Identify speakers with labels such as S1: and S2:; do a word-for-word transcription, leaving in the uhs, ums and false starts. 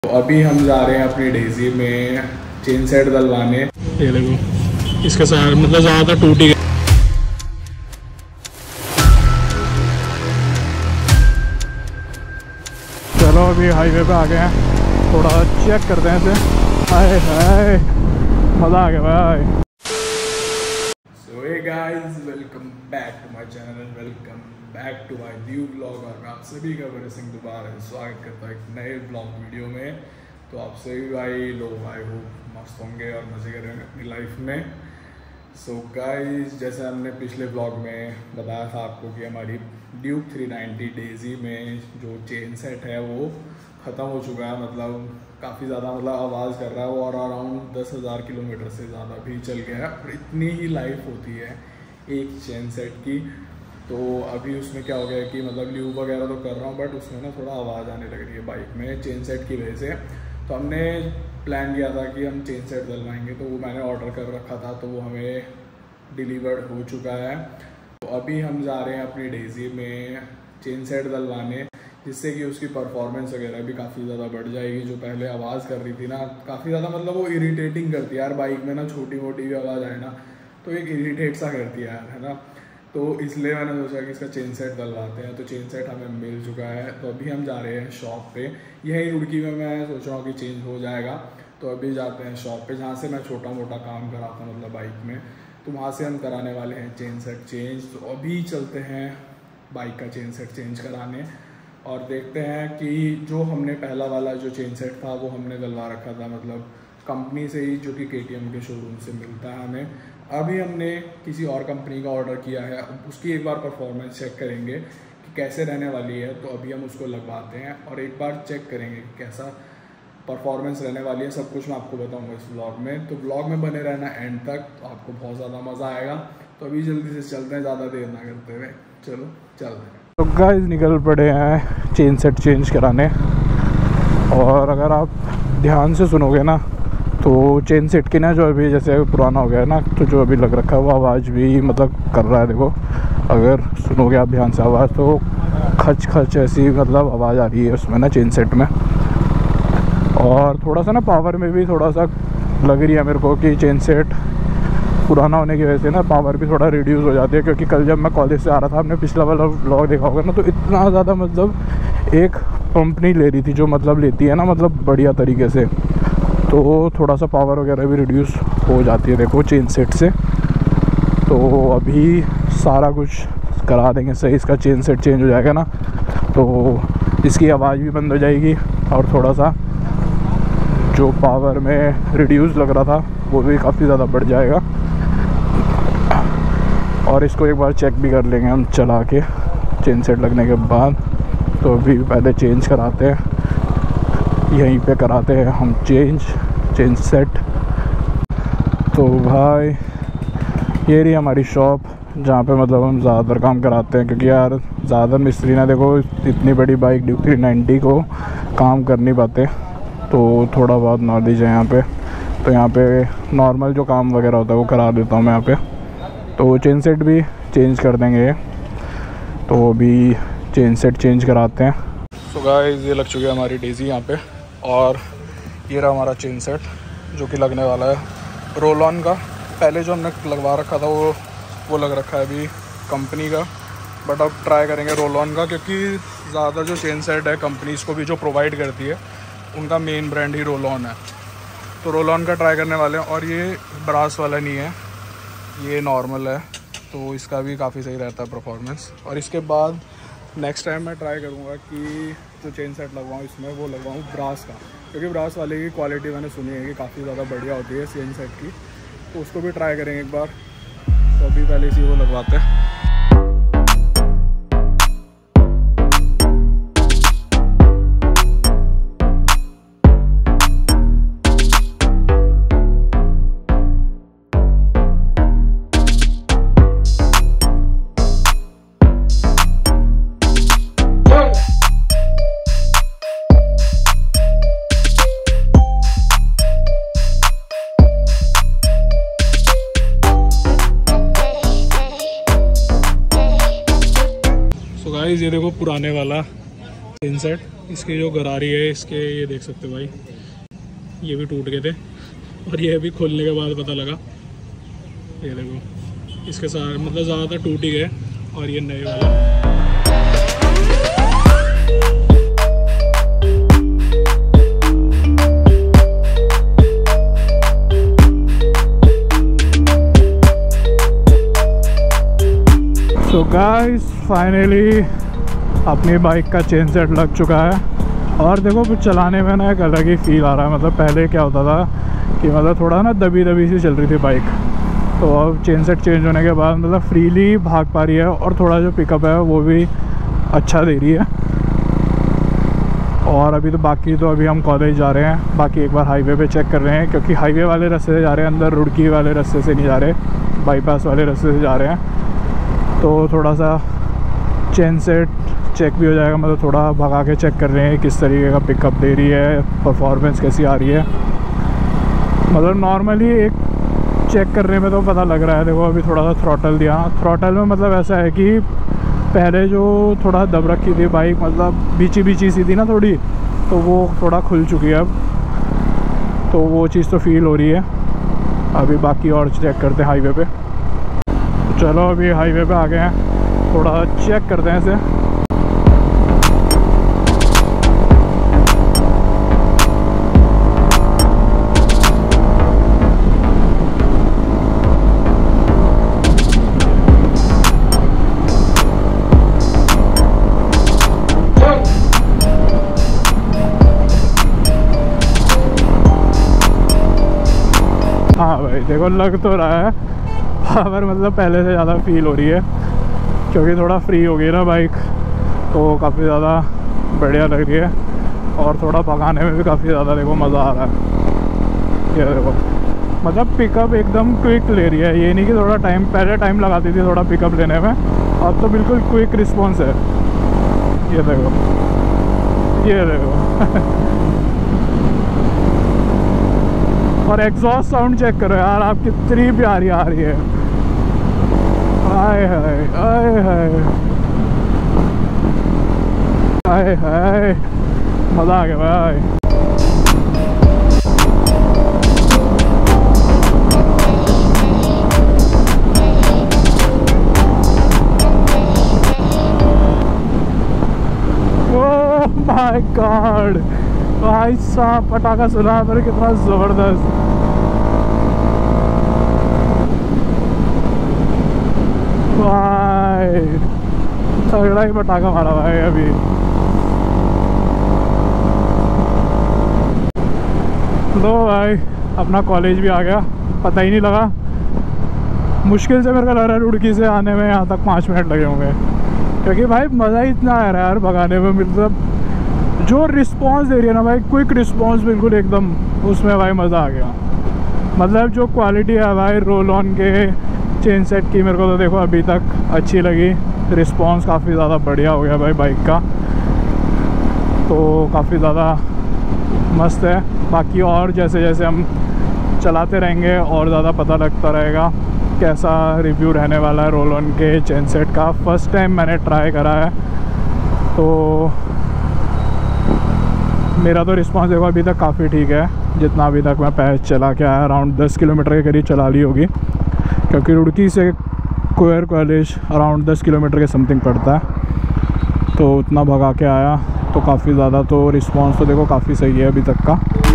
S1: तो अभी हम जा रहे हैं अपनी डेजी में चेन सेट डलवाने।
S2: ये देखो इसका सारा मतलब ज़्यादा टूट ही गया। चलो अभी हाईवे पे आ गए हैं, थोड़ा चेक करते हैं इसे। हाय हाय मज़ा आ गया भाई।
S1: So hey guys, welcome back to my channel and welcome back to my new blog. और मैं आप सभी का बड़े सिंह दोबारा स्वागत करता हूँ एक नए ब्लॉग वीडियो में। तो आप सभी भाई लोग आई होप मस्त होंगे और मज़े करेंगे अपनी लाइफ में। सो so गाइस, जैसे हमने पिछले ब्लॉग में बताया था आपको कि हमारी ड्यूक थ्री नाइंटी डेजी में जो चेन सेट है वो ख़त्म हो चुका है। मतलब काफ़ी ज़्यादा मतलब आवाज़ कर रहा है वो, और अराउंड दस हज़ार किलोमीटर से ज़्यादा भी चल गया है। और इतनी ही लाइफ होती है एक चेन सेट की। तो अभी उसमें क्या हो गया कि मतलब ल्यूब वगैरह तो कर रहा हूँ, बट उसमें ना थोड़ा आवाज़ आने लग रही है बाइक में चेन सेट की वजह से। तो हमने प्लान किया था कि हम चेन सेट डलवाएंगे, तो वो मैंने ऑर्डर कर रखा था, तो वो हमें डिलीवर्ड हो चुका है। तो अभी हम जा रहे हैं अपनी डेजी में चेन सेट डलवाने, जिससे कि उसकी परफॉर्मेंस वगैरह भी काफ़ी ज़्यादा बढ़ जाएगी। जो पहले आवाज़ कर रही थी ना, काफ़ी ज़्यादा मतलब वो इरिटेटिंग करती है यार। बाइक में ना छोटी मोटी भी आवाज़ आए ना तो एक इरिटेट सा करती है यार, है ना। तो इसलिए मैंने सोचा कि इसका चेन सेट डलवाते हैं। तो चेन सेट हमें मिल चुका है, तो अभी हम जा रहे हैं शॉप पे। यही रुड़की में मैं सोच रहा हूँ कि चेंज हो जाएगा। तो अभी जाते हैं शॉप पे, जहाँ से मैं छोटा मोटा काम कराता हूँ मतलब बाइक में। तो वहाँ से हम कराने वाले हैं चेन सेट चेंज। तो अभी चलते हैं बाइक का चेन सेट चेंज कराने और देखते हैं कि जो हमने पहला वाला जो चेन सेट था वो हमने डलवा रखा था मतलब कंपनी से ही, जो कि के टी एम के शोरूम से मिलता है हमें। अभी हमने किसी और कंपनी का ऑर्डर किया है, उसकी एक बार परफॉर्मेंस चेक करेंगे कि कैसे रहने वाली है। तो अभी हम उसको लगवाते हैं और एक बार चेक करेंगे कि कैसा परफॉर्मेंस रहने वाली है। सब कुछ मैं आपको बताऊंगा इस व्लॉग में, तो व्लॉग में बने रहना एंड तक, तो आपको बहुत ज़्यादा मज़ा आएगा। तो अभी जल्दी से चलते हैं, ज़्यादा देर ना करते हुए चलो चलते हैं।
S2: तो गाइस निकल पड़े हैं चेन सेट चेंज कराने। और अगर आप ध्यान से सुनोगे ना तो चेन सेट की ना जो अभी जैसे पुराना हो गया है ना, तो जो अभी लग रखा है वो आवाज़ भी मतलब कर रहा है। देखो अगर सुनोगे आप ध्यान से आवाज़, तो खच खच ऐसी मतलब आवाज़ आ रही है उसमें ना चेन सेट में। और थोड़ा सा ना पावर में भी थोड़ा सा लग रही है मेरे को कि चेन सेट पुराना होने की वजह से ना पावर भी थोड़ा रिड्यूस हो जाती है। क्योंकि कल जब मैं कॉलेज से आ रहा था, आपने पिछला वाला व्लॉग देखा होगा ना, तो इतना ज़्यादा मतलब एक कंपनी ले रही थी जो मतलब लेती है ना मतलब बढ़िया तरीके से, तो थोड़ा सा पावर वगैरह भी रिड्यूस हो जाती है देखो चेन सेट से। तो अभी सारा कुछ करा देंगे सही, इसका चेन सेट चेंज हो जाएगा ना तो इसकी आवाज़ भी बंद हो जाएगी और थोड़ा सा जो पावर में रिड्यूस लग रहा था वो भी काफ़ी ज़्यादा बढ़ जाएगा। और इसको एक बार चेक भी कर लेंगे हम चला के चेन सेट लगने के बाद। तो अभी पहले चेंज कराते हैं, यहीं पे कराते हैं हम चेंज चेंज सेट। तो भाई ये रही हमारी शॉप, जहाँ पे मतलब हम ज़्यादातर काम कराते हैं। क्योंकि यार ज़्यादा मिस्त्री ना देखो इतनी बड़ी बाइक ड्यूक थ्री नाइंटी को काम कर नहीं पाते, तो थोड़ा बहुत नॉलेज है यहाँ पे। तो यहाँ पे नॉर्मल जो काम वगैरह होता है वो करा देता हूँ मैं यहाँ पे। तो चेन सेट भी चेंज कर देंगे, तो अभी चेन सेट चेंज कराते हैं। तो गाइस ये लग चुकी है हमारी डेजी यहाँ पे, और ये रहा हमारा चेन सेट जो कि लगने वाला है रोल ऑन का। पहले जो हमने लगवा रखा था वो वो लग रखा है अभी कंपनी का, बट अब ट्राई करेंगे रोल ऑन का। क्योंकि ज़्यादा जो चेन सेट है कंपनीज़ को भी जो प्रोवाइड करती है उनका मेन ब्रांड ही रोल ऑन है। तो रोल ऑन का ट्राई करने वाले हैं। और ये ब्रास वाला नहीं है, ये नॉर्मल है, तो इसका भी काफ़ी सही रहता है परफॉर्मेंस। और इसके बाद नेक्स्ट टाइम मैं ट्राई करूँगा कि जो चेन सेट लगवाऊँ इसमें वो लगवाऊँ ब्रास का। क्योंकि ब्रास वाले की क्वालिटी मैंने सुनी है कि काफ़ी ज़्यादा बढ़िया होती है चेन सेट की, तो उसको भी ट्राई करेंगे एक बार। तो अभी पहले इसी वो लगवाते हैं। ये देखो पुराने वाला चेन सेट इसकी जो गरारी है इसके, ये देख सकते हो भाई, ये भी टूट गए थे और ये अभी खोलने के बाद पता लगा। ये देखो इसके साथ मतलब ज़्यादातर टूट ही गए और ये नए वाला। सो गाइस फाइनली अपनी बाइक का चेन सेट लग चुका है और देखो कुछ चलाने में ना एक अलग ही फील आ रहा है। मतलब पहले क्या होता था कि मतलब थोड़ा ना दबी दबी सी चल रही थी बाइक, तो अब चेन सेट चेंज होने के बाद मतलब फ्रीली भाग पा रही है और थोड़ा जो पिकअप है वो भी अच्छा दे रही है। और अभी तो बाकी तो अभी हम कॉलेज जा रहे हैं, बाकी एक बार हाईवे पे चेक कर रहे हैं क्योंकि हाईवे वाले रास्ते से जा रहे हैं, अंदर रुड़की वाले रास्ते से नहीं जा रहे, बाईपास वाले रास्ते से जा रहे हैं। तो थोड़ा सा चेन सेट चेक भी हो जाएगा, मतलब थोड़ा भगा के चेक कर रहे हैं किस तरीके का पिकअप दे रही है, परफॉर्मेंस कैसी आ रही है। मतलब नॉर्मली एक चेक करने में तो पता लग रहा है। देखो अभी थोड़ा सा थ्रॉटल दिया, थ्रॉटल में मतलब ऐसा है कि पहले जो थोड़ा दब रखी थी बाइक, मतलब बीची बीची सी थी ना थोड़ी, तो वो थोड़ा खुल चुकी है अब, तो वो चीज़ तो फील हो रही है। अभी बाकी और चेक करते हैं हाईवे पे। चलो अभी हाईवे पे आ गए हैं, थोड़ा चेक करते हैं इसे। हाँ भाई देखो लग तो रहा है पावर, मतलब पहले से ज़्यादा फील हो रही है क्योंकि थोड़ा फ्री हो गई ना बाइक, तो काफ़ी ज़्यादा बढ़िया लग रही है और थोड़ा भगाने में भी काफ़ी ज़्यादा देखो मज़ा आ रहा है। ये देखो मतलब पिकअप एकदम क्विक ले रही है, ये नहीं कि थोड़ा टाइम, पहले टाइम लगाती थी थोड़ा पिकअप लेने में, अब तो बिल्कुल क्विक रिस्पॉन्स है। ये देखो ये देखो और एग्जॉस्ट साउंड चेक करो यार, आप कितनी प्यारी आ रही है। आए हाय आए हाय आए हाय, मज़ा आ गया भाई। ओह माय गॉड भाई साहब, पटाखा सुना पर कितना ज़बरदस्त। भाई तगड़ा ही पटाखा मारा भाई अभी। लो भाई अपना कॉलेज भी आ गया, पता ही नहीं लगा। मुश्किल से मेरे को लग रहा है रुड़की से आने में यहाँ तक पाँच मिनट लगे होंगे, क्योंकि भाई मज़ा ही इतना आ रहा है यार भगाने में। मतलब जो रिस्पॉन्स दे रही है ना भाई, क्विक रिस्पॉन्स बिल्कुल एकदम, उसमें भाई मज़ा आ गया। मतलब जो क्वालिटी है भाई रोल ऑन के चेन सेट की, मेरे को तो देखो अभी तक अच्छी लगी। रिस्पॉन्स काफ़ी ज़्यादा बढ़िया हो गया भाई बाइक का, तो काफ़ी ज़्यादा मस्त है। बाकी और जैसे जैसे हम चलाते रहेंगे और ज़्यादा पता लगता रहेगा कैसा रिव्यू रहने वाला है रोल ऑन के चेन सेट का। फर्स्ट टाइम मैंने ट्राई करा है, तो मेरा तो रिस्पॉन्स देखो अभी तक काफ़ी ठीक है। जितना अभी तक मैं पैच चला के आया, अराउंड दस किलोमीटर के करीब चला ली होगी, क्योंकि रुड़की से कोयर कॉलेज अराउंड दस किलोमीटर के समथिंग पड़ता है, तो उतना भगा के आया। तो काफ़ी ज़्यादा तो रिस्पॉन्स तो देखो काफ़ी सही है अभी तक का।